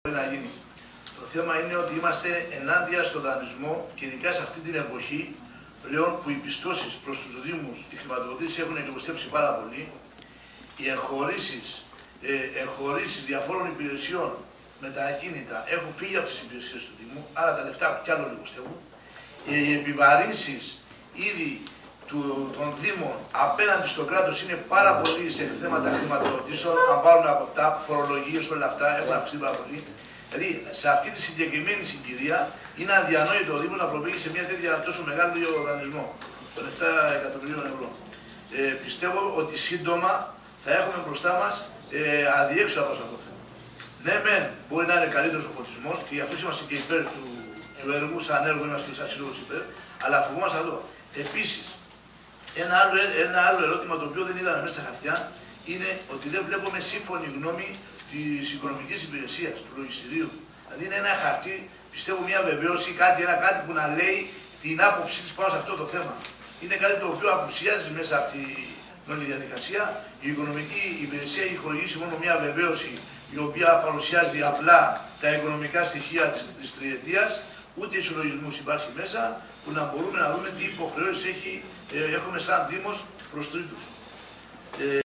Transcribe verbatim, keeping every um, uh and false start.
να γίνει. Το θέμα είναι ότι είμαστε ενάντια στον δανεισμό και ειδικά σε αυτή την εποχή πλέον που οι πιστώσεις προς τους Δήμους, οι χρηματοδοτήσεις έχουν εκλογιστέψει πάρα πολύ, οι εγχωρήσεις, ε, εγχωρήσεις διαφόρων υπηρεσιών με τα ακίνητα έχουν φύγει από τις υπηρεσίες του Δήμου, άρα τα λεφτά κι άλλο λιγοστεύουν. Οι επιβαρύνσεις ήδη του, των Δήμων απέναντι στο κράτος είναι πάρα πολύ σε θέματα χρηματοδοτήσεων. Αν πάρουμε από τα φορολογίες, όλα αυτά έχουν αυξηθεί πάρα πολύ. Δηλαδή, σε αυτή τη συγκεκριμένη συγκυρία είναι αδιανόητο ο Δήμος να προβεί σε μια τέτοια τόσο μεγάλο δανεισμό των επτά εκατομμυρίων ευρώ. Ε, πιστεύω ότι σύντομα θα έχουμε μπροστά μας ε, αδιέξοδο από αυτό το θέμα. Ναι, μεν μπορεί να είναι καλύτερος ο φωτισμός και γι' αυτό είμαστε και υπέρ του, του έργου, σαν έργο είμαστε σαν σύλλογος υπέρ, αλλά φοβόμαστε εδώ. Επίσης, ένα άλλο, ένα άλλο ερώτημα το οποίο δεν είδαμε μέσα στα χαρτιά είναι ότι δεν βλέπουμε σύμφωνη γνώμη της οικονομικής υπηρεσίας, του λογιστηρίου. Δηλαδή είναι ένα χαρτί, πιστεύω μια βεβαίωση, κάτι, ένα κάτι που να λέει την άποψή της πάνω σε αυτό το θέμα. Είναι κάτι το οποίο απουσιάζει μέσα από την όλη διαδικασία. Η οικονομική υπηρεσία έχει χορηγήσει μόνο μια βεβαίωση η οποία παρουσιάζει απλά τα οικονομικά στοιχεία της, της τριετίας, ούτε ισολογισμούς υπάρχει μέσα, που να μπορούμε να δούμε τι υποχρεώσεις έχει, ε, έχουμε σαν Δήμος προς τρίτους. Ε,